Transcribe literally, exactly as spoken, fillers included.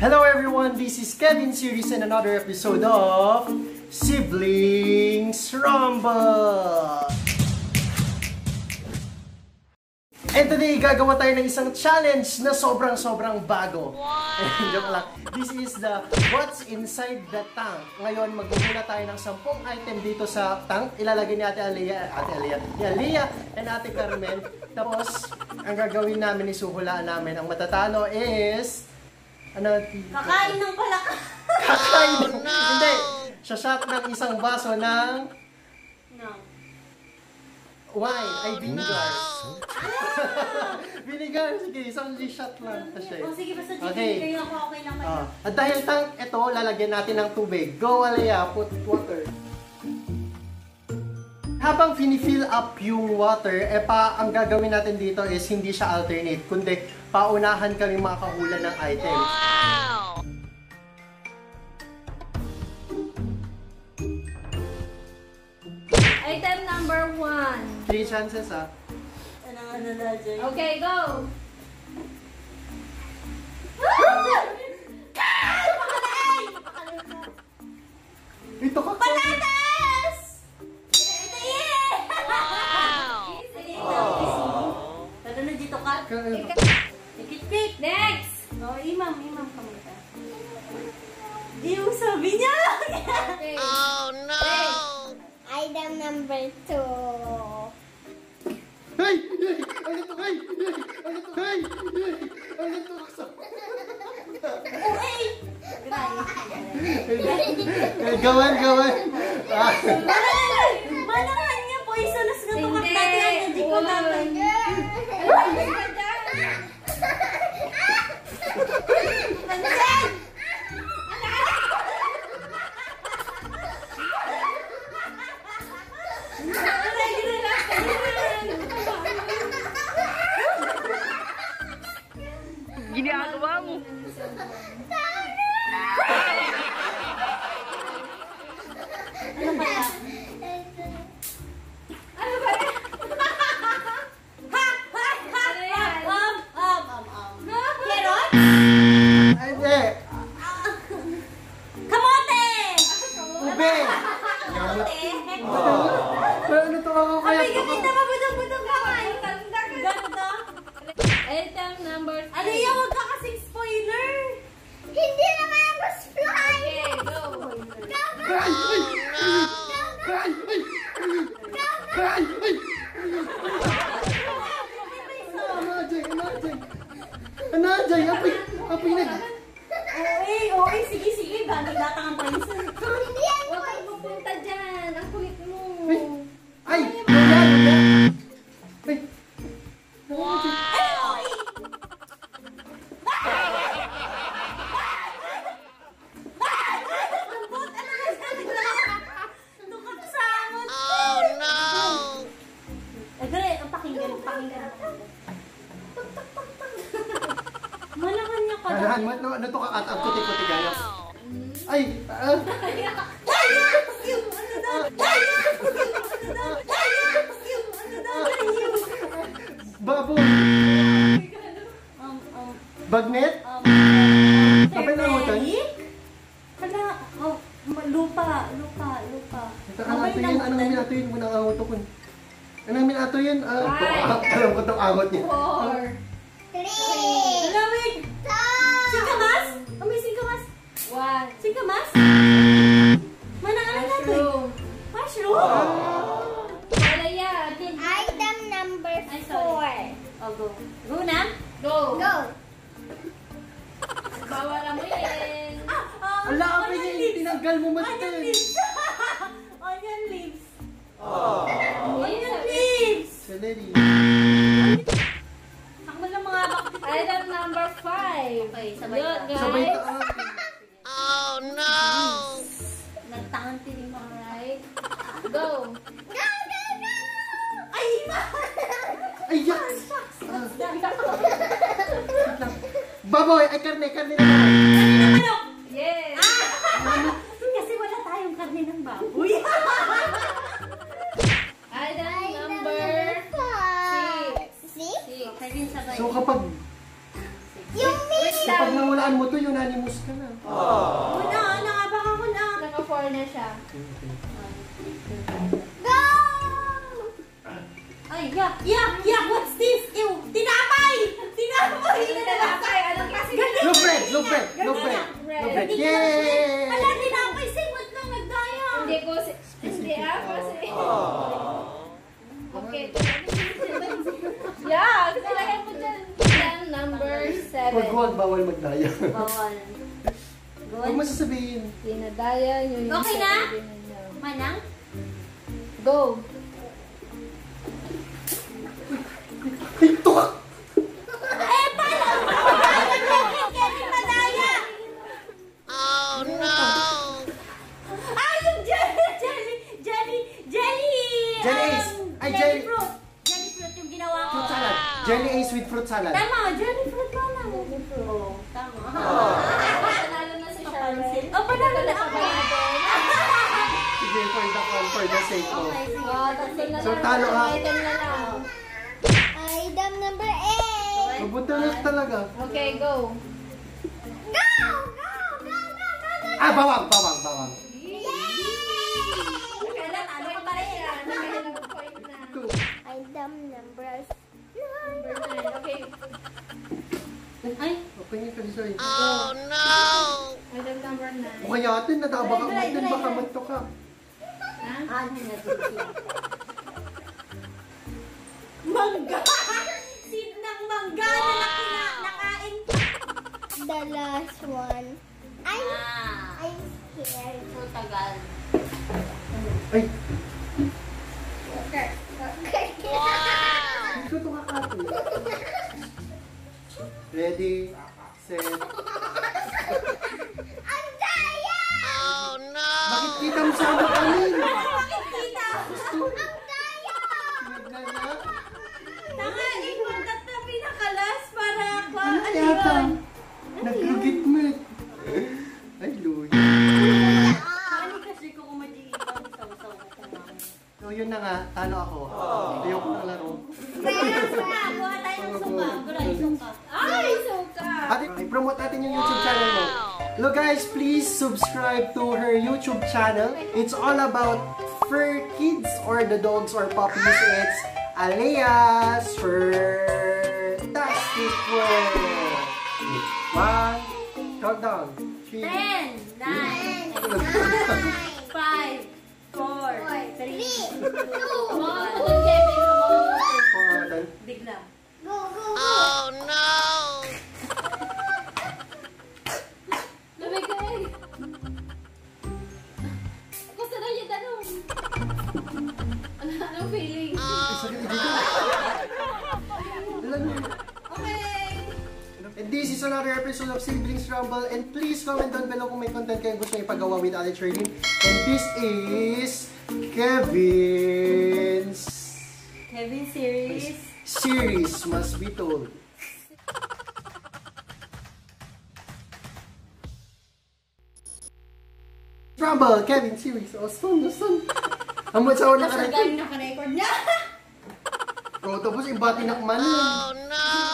Hello everyone, this is Kevin Series and another episode of Siblings Rumble! And today, gagawa tayo ng isang challenge na sobrang-sobrang bago. Wow! Joke lang. This is the What's Inside the Tank. Ngayon, magmumula tayo ng sampung item dito sa tank. Ilalagay ni Ate Aliyah, Ate Aliyah, ni Aliyah and Ate Carmen. Tapos, ang gagawin namin, isuhulaan namin. Ang matatalo is... Ano? Kakain ng palaka. Kakain ng... Oh, no. Hindi. Shashot ng isang baso ng... No. Wine. Oh, Ay, vinegar. No. Vinegar. Sige, isang shot lang. O oh, sige, basta okay. Vinegar ako, okay lang kayo. Uh, at dahil tank, ito, lalagyan natin ng tubig. Go, Aliyah. Put water. Habang fini-fill up yung water, eh pa, ang gagawin natin dito is hindi siya alternate, kundi paunahan kami makahula ng item. Wow! Item number one. Three chances, ah. Ano nga na dyan? Okay, go! Ito ka! Patatas! Lalo na dito ka. Ikit-kit. Next! O, imam, imam ka muna. Yung sabi niya! Okay. Oh no! Item number two. Hey! Hey! Ano to? Hey! Hey! Ano to? Hey! Hey! Ano to? Uy! Gawan! Gawan! Ah! Manahan niya po, isalas nga tukak Hindi. dati ang hindi ko naman. Ginagawa mo. Ano kaya? Ano ba yan? Ha! Ha! Ha! Ano yan? Um! Um! Um! Um! Carrot? Ay, hindi! Kamote! Ube! Kamote? Ano to ako kaya? Ay, ganit na mabudong-budong ka nga. Ganito? Item number three. Ano yan? Huwag ka kasing spoiler! Hindi naman ako fly. Okay, go! Ay! Ay! Ay! Ay! Ay! Ay! Ano, Jay? Ano, Jay? Ano, Jay? Apoy! Apoy nag... Oy, oy, sige, sige. Bagay datang ang paisan. Hindi yan Huwag kang pupunta dyan. Ang kulit mo. Ay! Wala! Wala! Ay! Ay, oy! Oh no! Eh, dali, ang pakinggan, pakinggan. Malakan niya ka. Kalahan mo, ano, ano to ka at ang kuti-kuti gaya? Ay! Ah! Baboy! Um, um, Bagnet? um, Kapay na utan? Kala, oh, ma- lupa, lupa, lupa. Ito ang ato yun. Anong minato yun? Munang angot ko. Anong minato yun? Ah, Five. alam ko itong angot niya. Four. Three. Dalawin! Two. Singkamas? Oh, may singkamas. One. Singkamas? Manang ano natin? Mushroom. Mushroom? Wala yan. Item number Ay, sorry. four. Oh, go. Go na? Go. Go. Bawal amuyin. Ah, um, Ala, kapay onion niya, leaves. tinanggal mo Onion mati. leaves. Onion leaves. Onion Onion leaves. Celery. Ako lang mga bakit. Item number five. Okay, sabay Yun, ka. guys. Sabay ta. Oh no! Nagtangan tinig mo. Alright. Go. Go, go, go. Ay, ma! Ay, yak! Shucks. Baboy! Ay, karne! Karne na baboy! Karne ng manok. Yes. Ah! Kasi wala tayong karne ng baboy. Item number Five. six. Six? Six. Okay din sabay. So kapag Yung Wait kapag lang. nawalaan mo to, unanimous ka na. Una, nakabaka ko na. Naka-four na siya. Go! Ay, yak, yak, yak, what's this? Ew, tinapay! Tinapay! Tinapay, anong klase? Low bread, low bread, low bread. Low bread. Yay! Wala, tinapay, simot lang, nagdaya. Hindi ko si... Hindi ah, kasi... Okay. Yeah, nilagay mo dyan. Yan, number seven. Wag wag, bawal magdaya. Bawal. Huwag mo sasabihin. Dinadaya nyo yung Okay na? sarili ninyo. Manang? Go! Ito! Eh, paano? Paano? Kevin, madaya! Oh no! Ah, yung jelly, jelly, jelly, jelly! Jelly Ace. um, Ay, jelly jelly- fruit. Jelly fruit yung ginawa ko. Fruit salad. Jelly Ace with fruit salad. Tama, jelly fruit ka na. Oo, tama. Panalo na si Charlotte. Oh, panalo na ako. Sige, for the fun, for the sake of. Okay, sige. Oh, tatlo na So, lang. talo ha. Item na lang. Item number eight. Mabutulit talaga. Okay, go. Go! Go! Go! Go! Go! Go! Ah, bawang, bawang, bawang. Kaya talo ko pa rin yan. Nakailang point na. Two. Item number Number nine. Okay. Ay, Okay niya, sorry. Oh no! Item number nine. O kaya atin, nataba ka mo Dry, din, dry, baka dry. magto ka. Ha? ano na dito? Mangga! Seed ng mangga na nakina, nakain. the last one. I'm, Ah, I'm scared. so tagal. Ay, Okay. Okay. hindi ko ito kakati. Ready, set. Ang daya! Oh no! Bakit kita mo sa ano kami? Bakit kita? Ang daya! Nagnanak? Nangain mo na pinakalas para ako. Ano Ano yata? yun? Nagrugit mo eh. Ay, Lord. Ano kasi ko kung mag-iipang saw-saw ko kumain. So, yun na nga, talo ako. Ayoko na laro. Kaya suka, kuha tayo ng suka. Guray, suka. Ay, suka! Ate, i-promote natin yung YouTube channel mo. Hello guys, please subscribe to her YouTube channel. It's all about fur kids or the dogs or puppies. It's Alea's Fur-tastic World. One, countdown. Three. Ten, nine, five, four, three, two, Mga one. kapatid, Kevin, ako. Four, then. Bigla. Go, go, go! Oh no! Lumigay. Gusto na yung tanong. Ano, anong feeling? Sakit dito. Alam mo. Okay. And this is another episode of Siblings Rumble. And please comment down below kung may content kayo gusto nyo ipagawa with Ate Charlene. And this is Kevin's Kevin series. series must be told. Rumble, Kevin series. Oh, son, son. Ang matsa wala ka Nasa rin. galing naka-record niya. Oh, tapos ibati na kumanin. Oh no!